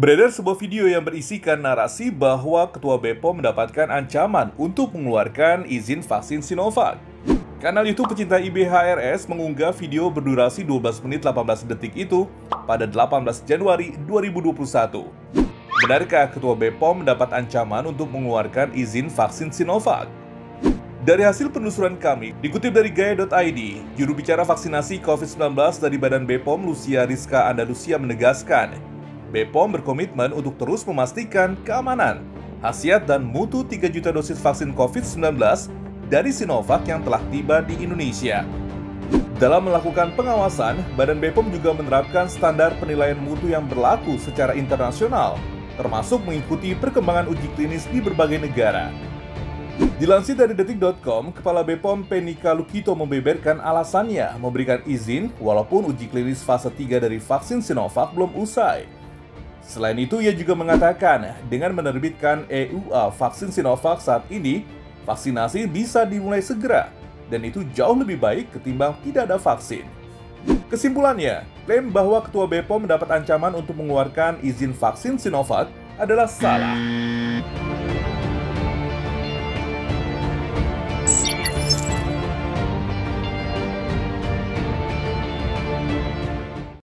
Beredar sebuah video yang berisikan narasi bahwa Ketua BPOM mendapatkan ancaman untuk mengeluarkan izin vaksin Sinovac. Kanal YouTube pecinta IBHRS mengunggah video berdurasi 12 menit 18 detik itu pada 18 Januari 2021. Benarkah Ketua BPOM mendapat ancaman untuk mengeluarkan izin vaksin Sinovac? Dari hasil penelusuran kami, dikutip dari Gaya.id, juru bicara vaksinasi COVID-19 dari Badan BPOM Lucia Rizka Andalusia menegaskan, BPOM berkomitmen untuk terus memastikan keamanan, khasiat dan mutu 3 juta dosis vaksin COVID-19 dari Sinovac yang telah tiba di Indonesia. Dalam melakukan pengawasan, Badan BPOM juga menerapkan standar penilaian mutu yang berlaku secara internasional, termasuk mengikuti perkembangan uji klinis di berbagai negara. Dilansir dari Detik.com, Kepala BPOM Penika Lukito membeberkan alasannya memberikan izin walaupun uji klinis fase 3 dari vaksin Sinovac belum usai. Selain itu, ia juga mengatakan dengan menerbitkan EUA vaksin Sinovac saat ini, vaksinasi bisa dimulai segera, dan itu jauh lebih baik ketimbang tidak ada vaksin. Kesimpulannya, klaim bahwa Ketua BPOM mendapat ancaman untuk mengeluarkan izin vaksin Sinovac adalah salah.